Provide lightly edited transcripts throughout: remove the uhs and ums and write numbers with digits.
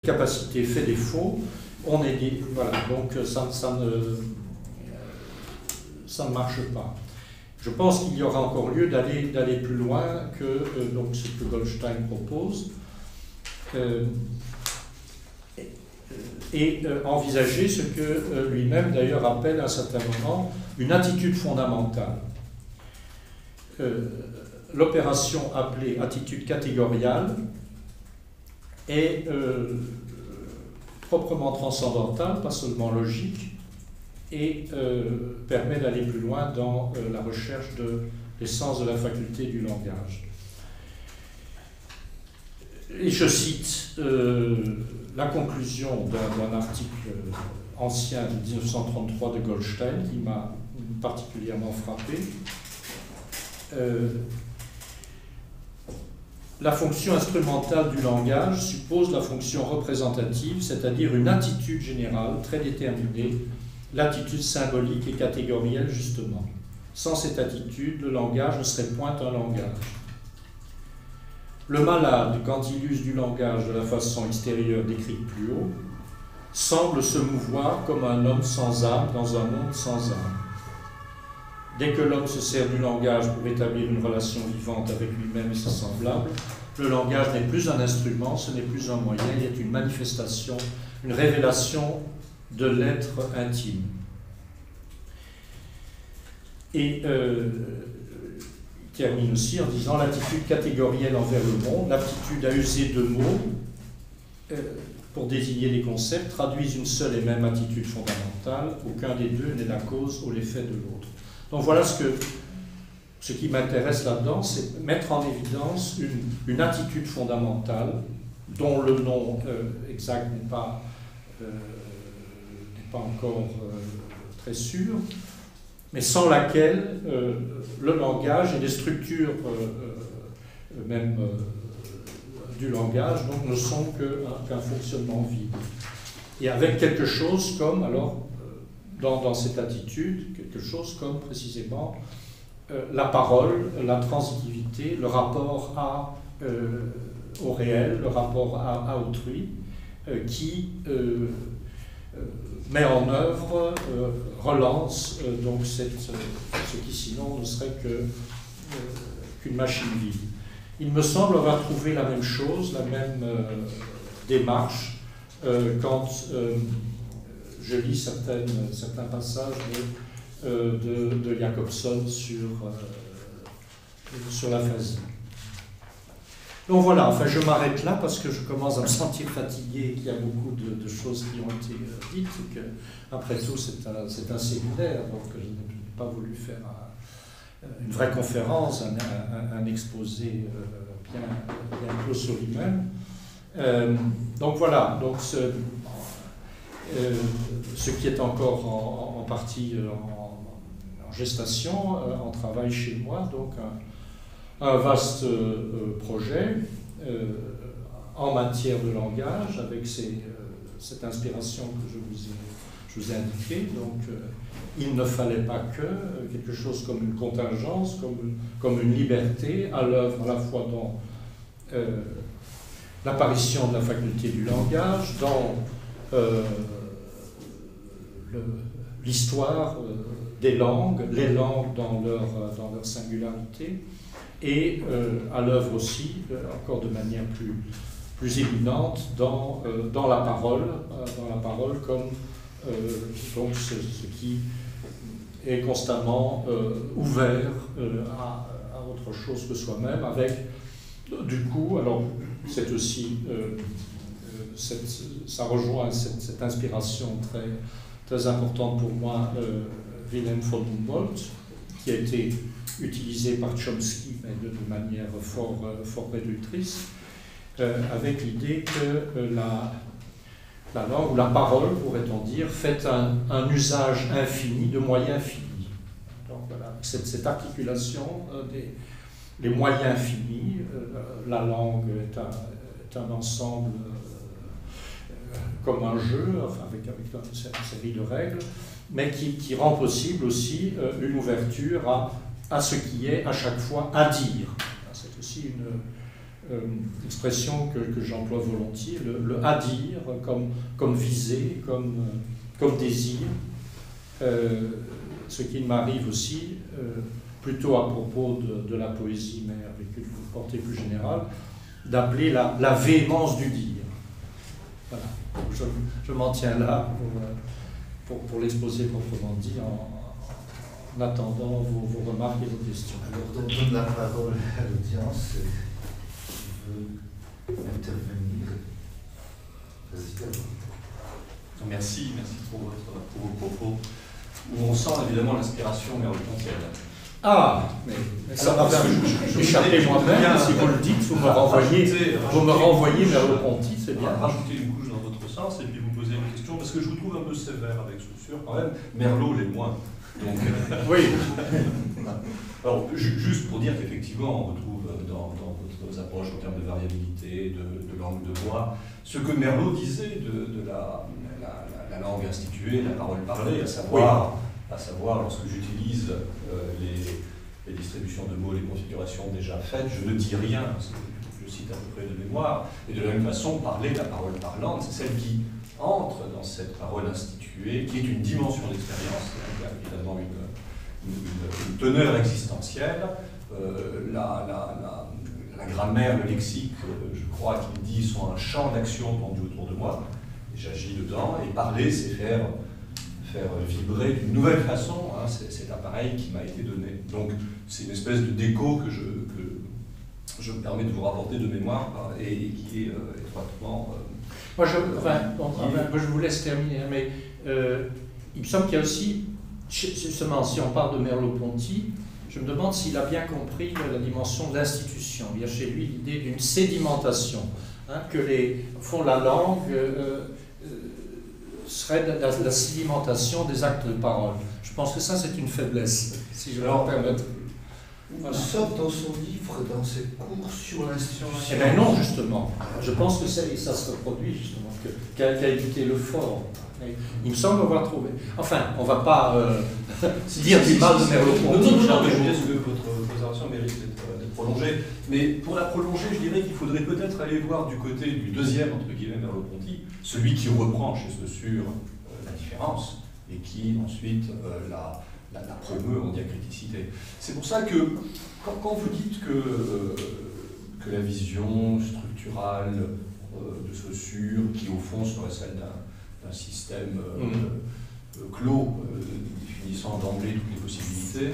capacité fait défaut, on est dit, voilà, donc ça ne marche pas. Je pense qu'il y aura encore lieu d'aller plus loin que donc ce que Goldstein propose et envisager ce que lui-même d'ailleurs appelle à un certain moment une attitude fondamentale. L'opération appelée attitude catégoriale est proprement transcendantale, pas seulement logique, et permet d'aller plus loin dans la recherche de l'essence de la faculté du langage. Et je cite la conclusion d'un article ancien de 1933 de Goldstein qui m'a particulièrement frappé. La fonction instrumentale du langage suppose la fonction représentative, c'est-à-dire une attitude générale très déterminée, l'attitude symbolique et catégorielle justement. Sans cette attitude, le langage ne serait point un langage. Le malade, quand il use du langage de la façon extérieure décrite plus haut, semble se mouvoir comme un homme sans âme dans un monde sans âme. Dès que l'homme se sert du langage pour établir une relation vivante avec lui-même et ses semblables, le langage n'est plus un instrument, ce n'est plus un moyen, il est une manifestation, une révélation de l'être intime. Et il termine aussi en disant l'attitude catégorielle envers le monde, l'aptitude à user de mots pour désigner des concepts, traduisent une seule et même attitude fondamentale, aucun des deux n'est la cause ou l'effet de l'autre. Donc voilà ce qui m'intéresse là-dedans, c'est mettre en évidence une attitude fondamentale dont le nom exact n'est pas encore très sûr, mais sans laquelle le langage et les structures même du langage donc, ne sont qu'un fonctionnement vide. Et avec quelque chose comme, alors, dans cette attitude, quelque chose comme précisément la parole, la transitivité, le rapport au réel, le rapport à autrui, qui met en œuvre, relance donc ce qui sinon ne serait qu'une machine vide. Il me semble avoir trouvé la même chose, la même démarche quand je lis certains passages de Jacobson sur l'aphasie. Donc voilà, enfin je m'arrête là parce que je commence à me sentir fatigué, qu'il y a beaucoup de choses qui ont été dites, et que, après tout c'est un séminaire, donc je n'ai pas voulu faire une vraie conférence, un exposé bien clos sur lui-même. Donc voilà, donc ce qui est encore en partie en gestation, en travail chez moi, donc un vaste projet en matière de langage avec cette inspiration que je vous ai indiquée. Donc il ne fallait pas que quelque chose comme une contingence, comme une liberté à l'œuvre à la fois dans l'apparition de la faculté du langage, dans l'histoire des langues, les langues dans leur singularité, et à l'œuvre aussi, encore de manière plus éminente, dans la parole comme donc ce qui est constamment ouvert à autre chose que soi-même, avec du coup, alors c'est aussi ça rejoint cette inspiration très importante pour moi, Wilhelm von Humboldt, qui a été utilisée par Chomsky, mais de manière fort réductrice, avec l'idée que la langue, ou la parole, pourrait-on dire, fait un usage infini de moyens finis. Donc voilà, cette articulation des moyens finis, la langue est un ensemble comme un jeu, enfin avec une série de règles, mais qui rend possible aussi une ouverture à ce qui est à chaque fois à dire. C'est aussi expression que j'emploie volontiers, le à dire comme visée, comme désir, ce qui m'arrive aussi, plutôt à propos de la poésie, mais avec une portée plus générale, d'appeler la véhémence du dire. Voilà. Je m'en tiens là pour l'exposer proprement dit, en attendant vos remarques et vos questions. Alors, on donne la parole à l'audience qui veut intervenir. Merci pour vos propos, où on sent évidemment l'inspiration merleau-pontienne. Ah, mais ça m'a échappé moi-même. Si vous le dites, vous me renvoyez Merleau-Ponty, c'est bien. Rajoutez une couche dans votre sens et puis vous posez une question, parce que je vous trouve un peu sévère avec Saussure quand même. Merleau l'est moins. Donc, oui. Alors, juste pour dire qu'effectivement, on retrouve dans votre approche en termes de variabilité, de langue de voix, ce que Merleau disait de la langue instituée, la parole parlée, à savoir lorsque j'utilise les distributions de mots, les configurations déjà faites, je ne dis rien, je cite à peu près de mémoire, et de la même façon, parler, la parole parlante, c'est celle qui entre dans cette parole instituée, qui est une dimension d'expérience, il y a évidemment une teneur existentielle, la grammaire, le lexique, je crois qu'il dit, sont un champ d'action tendu autour de moi, et j'agis dedans, et parler, c'est faire vibrer d'une nouvelle façon cet appareil qui m'a été donné. Donc c'est une espèce de déco que je me permets de vous rapporter de mémoire et qui est étroitement... Moi, je vous laisse terminer, mais il me semble qu'il y a aussi, justement, si on parle de Merleau-Ponty, je me demande s'il a bien compris la dimension de l'institution. Il y a chez lui l'idée d'une sédimentation, que la langue serait la sédimentation des actes de parole. Je pense que ça, c'est une faiblesse, si je peux me permettre. Voilà. Sauf dans son livre, dans ses cours sur l'institution. Eh bien non, justement. Je pense que ça se reproduit, justement, qu'a évité le fort. Il me semble avoir trouvé. Enfin, on ne va pas dire du mal de Merleau-Ponty. Non, mais je dis que votre observation mérite d'être prolongée. Mais pour la prolonger, je dirais qu'il faudrait peut-être aller voir du côté du deuxième, entre guillemets, Merleau-Ponty, celui qui reprend chez Saussure la différence et qui ensuite la promeut en diacriticité. C'est pour ça que quand vous dites que la vision structurale de Saussure, qui au fond serait celle d'un système clos, définissant d'emblée toutes les possibilités,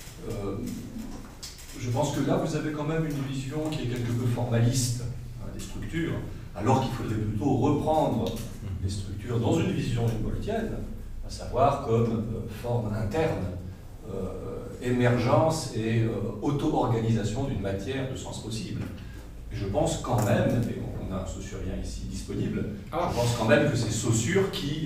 je pense que là vous avez quand même une vision qui est quelque peu formaliste des structures, alors qu'il faudrait plutôt reprendre les structures dans une vision humboldtienne, à savoir comme forme interne, émergence et auto-organisation d'une matière de sens possible. Et je pense quand même, et on a un saussurien ici disponible, je pense quand même que c'est Saussure qui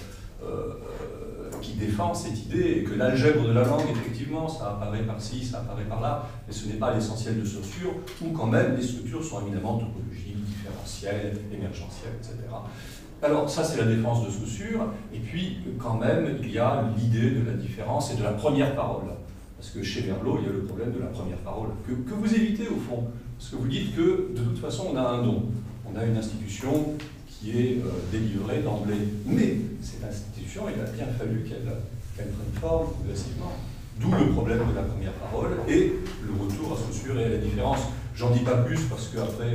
défend cette idée, et que l'algèbre de la langue, effectivement, ça apparaît par-ci, ça apparaît par-là, mais ce n'est pas l'essentiel de Saussure, où quand même les structures sont éminemment topologiques, différentielles, émergentielles, etc. Alors ça c'est la défense de Saussure, et puis quand même il y a l'idée de la différence et de la première parole. Parce que chez Merleau, il y a le problème de la première parole, que vous évitez au fond. Parce que vous dites que de toute façon on a un don, on a une institution qui est délivrée d'emblée. Mais cette institution, il a bien fallu qu'elle prenne forme progressivement. D'où le problème de la première parole et le retour à Saussure et à la différence. J'en dis pas plus parce qu'après...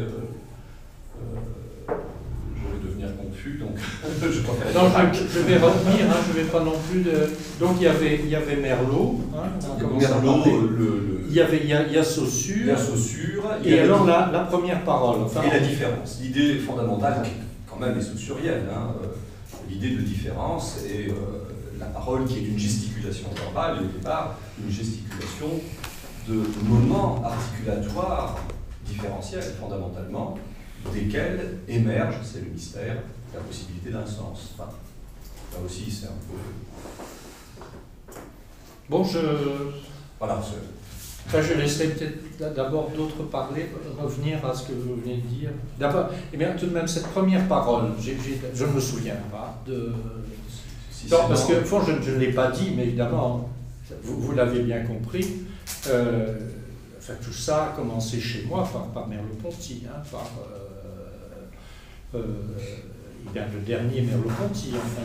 je vais devenir confus, donc je préfère... Non, je vais revenir, je ne vais pas non plus... Donc il y avait Merleau, il y a Saussure, il y a Saussure, et alors la première parole. Et la différence. L'idée fondamentale, qui quand même est saussurienne, l'idée de différence et la parole qui est une gesticulation verbale, et au départ, une gesticulation de moments articulatoires différentiels, fondamentalement, desquels émerge, c'est le mystère, la possibilité d'un sens. Enfin, là aussi, c'est un peu... Bon, Voilà. Je laisserai peut-être d'abord d'autres parler, revenir à ce que vous venez de dire. D'abord, eh bien, tout de même, cette première parole, je ne me souviens pas de... Non, parce que, au fond, je ne l'ai pas dit, mais évidemment, vous l'avez bien compris. enfin, tout ça a commencé chez moi par Merleau-Ponty, hein, le dernier Merleau-Ponty, enfin,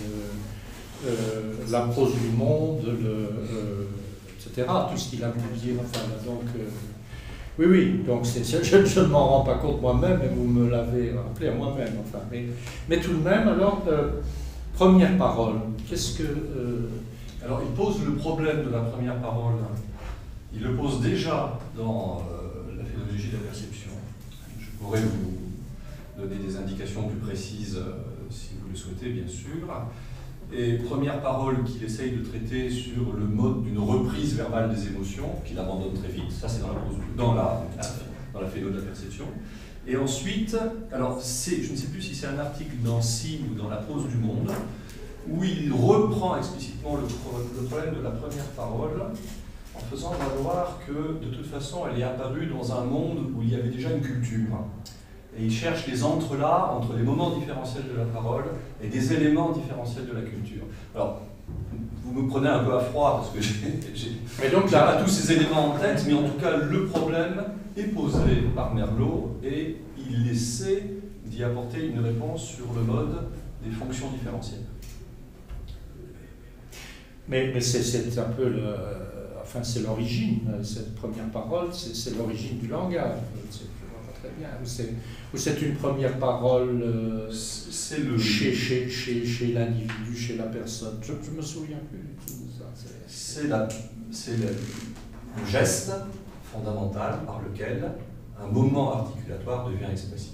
la prose du monde, etc., tout ce qu'il a publié, enfin, là, donc, oui, donc je ne m'en rends pas compte moi-même, et vous me l'avez rappelé à moi-même, enfin, mais tout de même, alors, première parole, qu'est-ce que... Alors, il pose le problème de la première parole, il le pose déjà dans la phénoménologie de la perception. Je pourrais vous donner des indications plus précises si vous le souhaitez, bien sûr. Et première parole qu'il essaye de traiter sur le mode d'une reprise verbale des émotions, qu'il abandonne très vite, ça c'est dans la phéno de la perception. Et ensuite, alors je ne sais plus si c'est un article dans Signe ou dans la prose du monde, où il reprend explicitement le problème de la première parole, en faisant valoir que de toute façon elle est apparue dans un monde où il y avait déjà une culture. Et il cherche les entrelacs entre les moments différentiels de la parole et des éléments différentiels de la culture. Alors, vous me prenez un peu à froid parce que j'ai pas tous ces éléments en tête, mais en tout cas, le problème est posé par Merleau et il essaie d'y apporter une réponse sur le mode des fonctions différentielles. Mais c'est un peu enfin, c'est l'origine, cette première parole, c'est l'origine du langage. Très bien. Ou c'est une première parole chez l'individu, chez la personne. Je ne me souviens plus du tout de ça. C'est le geste fondamental par lequel un moment articulatoire devient expressif.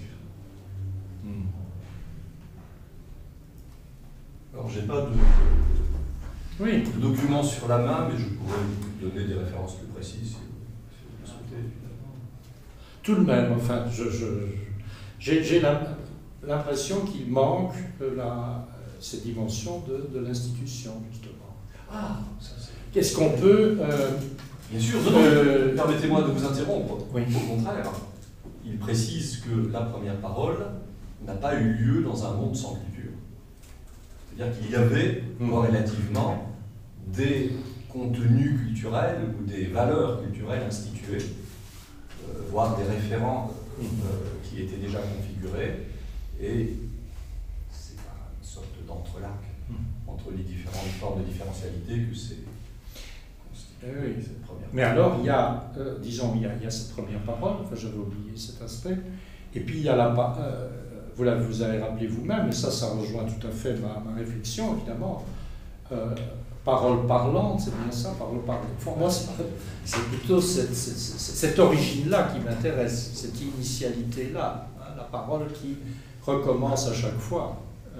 Alors, je n'ai pas de documents sur la main, mais je pourrais vous donner des références plus précises si vous le souhaitez. Tout de même, enfin, j'ai l'impression qu'il manque ces dimensions de l'institution, justement. Ah, ça c'est... Qu'est-ce qu'on peut... Bien sûr, permettez-moi de vous interrompre. Oui. Au contraire, il précise que la première parole n'a pas eu lieu dans un monde sans culture. C'est-à-dire qu'il y avait, relativement, des contenus culturels ou des valeurs culturelles instituées, voire des référents qui étaient déjà configurés, et c'est une sorte d'entrelac entre les différentes formes de différentialité que c'est constitué cette première. Mais alors, il y a, disons, il y a cette première parole, enfin j'avais oublié cet aspect, et puis il y a vous avez rappelé vous-même, et ça rejoint tout à fait ma réflexion, évidemment. Parole parlante, c'est bien ça, parole parlante. Pour moi, c'est plutôt cette origine-là qui m'intéresse, cette initialité-là, hein, la parole qui recommence à chaque fois.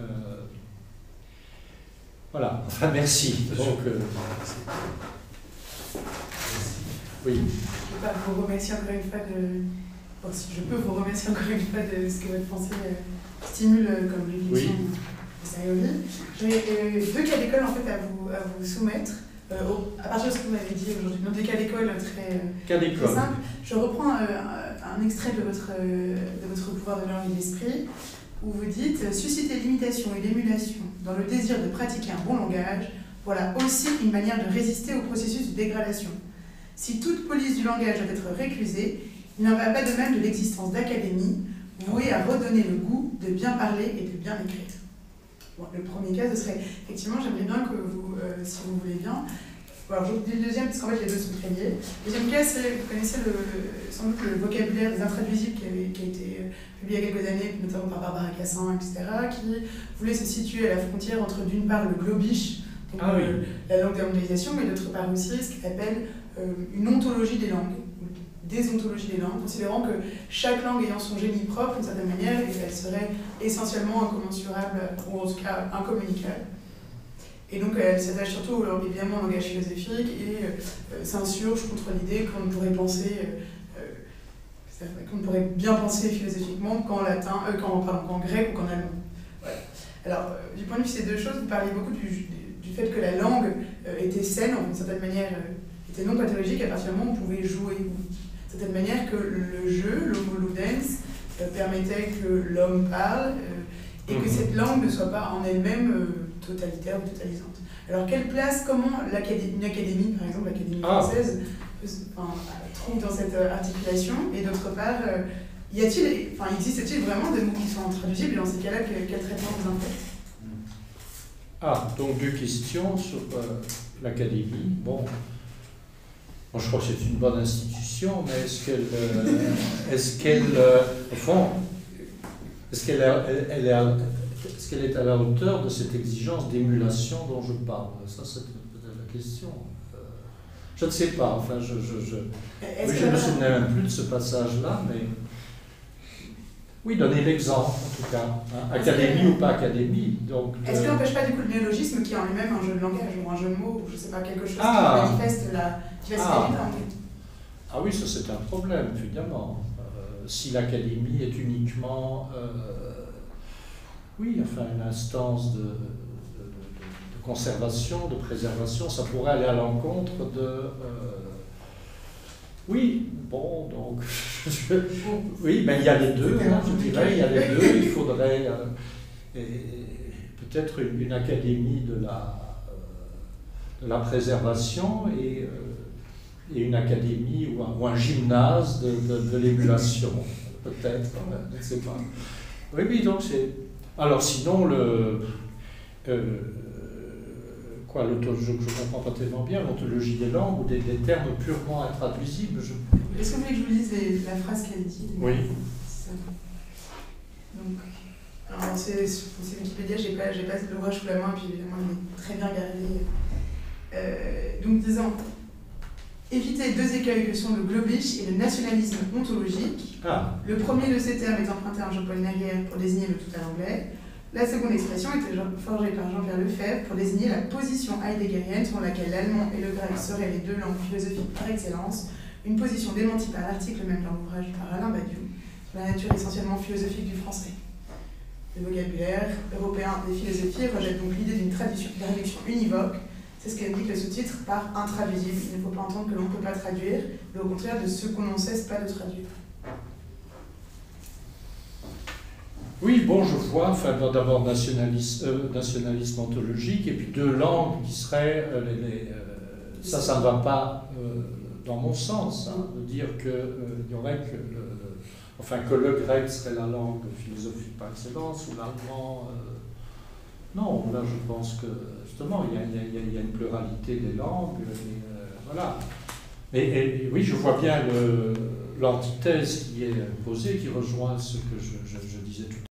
Voilà, enfin merci. Donc, oui. Je peux vous remercier encore une fois si je peux vous remercier encore une fois de ce que votre pensée stimule comme réflexion. Oui. J'ai deux cas d'école en fait à vous soumettre. À partir de ce que vous m'avez dit aujourd'hui, donc des cas d'école très simples. Je reprends un extrait de votre pouvoir de langue et d'esprit, où vous dites « Susciter l'imitation et l'émulation dans le désir de pratiquer un bon langage, voilà aussi une manière de résister au processus de dégradation. Si toute police du langage doit être récusée, il n'en va pas de même de l'existence d'académies vouées à redonner le goût de bien parler et de bien écrire. » Bon, le premier cas, ce serait, effectivement, j'aimerais bien que vous, si vous voulez bien, alors je vous dis le deuxième, parce qu'en fait les deux sont très liés. Le deuxième cas, c'est, vous connaissez sans doute le vocabulaire des intraduisibles qui a été publié il y a quelques années, notamment par Barbara Cassin, etc., qui voulait se situer à la frontière entre, d'une part, le globish, donc la langue des mondialisations, mais d'autre part aussi ce qu'il appelle une ontologie des langues, des ontologies des langues, considérant que chaque langue ayant son génie propre, d'une certaine manière, elle serait essentiellement incommensurable, ou en tout cas incommunicable. Et donc elle s'attache surtout évidemment au langage philosophique et s'insurge contre l'idée qu'on pourrait penser, qu'on pourrait bien penser philosophiquement qu'en latin, qu'en grec ou qu'en allemand. Voilà. Alors, du point de vue de ces deux choses, vous parlez beaucoup du fait que la langue était saine, d'une certaine manière, était non pathologique à partir du moment où on pouvait jouer. De cette manière que le jeu, l'homoludens, permettait que l'homme parle et que cette langue ne soit pas en elle-même totalitaire ou totalisante. Alors quelle place, comment une académie, par exemple l'Académie française, trouvent dans cette articulation? Et d'autre part, existe-t-il vraiment des mots qui sont intraduisibles, et dans ces cas-là, quel traitement vous en faites? Ah, donc 2 questions sur l'académie. Bon, je crois que c'est une bonne institution, mais est-ce qu'elle est à la hauteur de cette exigence d'émulation dont je parle? Ça, c'est peut-être la question. Je ne sais pas, enfin, je ne me souvenais même plus de ce passage-là, mais... Oui, donnez l'exemple, en tout cas. Hein. Académie ou pas académie. Est-ce qu'il n'empêche pas du coup le néologisme qui est en lui-même un jeu de langage ou un jeu de mots, ou je ne sais pas, quelque chose qui manifeste la diversité des langues? Ah oui, ça c'est un problème, évidemment. Si l'académie est uniquement une instance de conservation, de préservation, ça pourrait aller à l'encontre de... Oui, bon, donc... oui, mais il y a les deux, hein, je dirais, il y a les deux. Il faudrait peut-être une académie de la préservation et une académie ou un gymnase de l'émulation, peut-être, je ne sais pas. Oui, donc c'est... Alors sinon, je ne comprends pas tellement bien l'ontologie des langues ou des termes purement intraduisibles. Est-ce que vous voulez que je vous lise la phrase qu'elle dit? Oui. Donc, alors c'est Wikipédia, j'ai pas l'ouvrage sous la main, et puis évidemment il est très bien gardé. Donc disant, éviter 2 écueils que sont le globish et le nationalisme ontologique. Le premier de ces termes est emprunté à Jean-Paul Naguère pour désigner le tout à l'anglais. La seconde expression était forgée par Jean-Pierre Lefebvre pour désigner la position heideggerienne selon laquelle l'allemand et le grec seraient les 2 langues philosophiques par excellence, une position démentie par l'article même dans l'ouvrage par Alain Badiou sur la nature essentiellement philosophique du français. Le vocabulaire européen des philosophies rejette donc l'idée d'une traduction univoque. C'est ce qu'indique le sous-titre par intraduisible. Il ne faut pas entendre que l'on ne peut pas traduire, mais au contraire de ce qu'on ne cesse pas de traduire. Oui, bon, je vois, d'abord nationalisme ontologique, et puis 2 langues qui seraient... ça ne va pas dans mon sens, hein, de dire qu'il y aurait que le grec serait la langue philosophique par excellence, ou l'allemand... non, là je pense que, justement, il y a une pluralité des langues, voilà. Et oui, je vois bien l'antithèse qui est posée, qui rejoint ce que je disais tout à l'heure.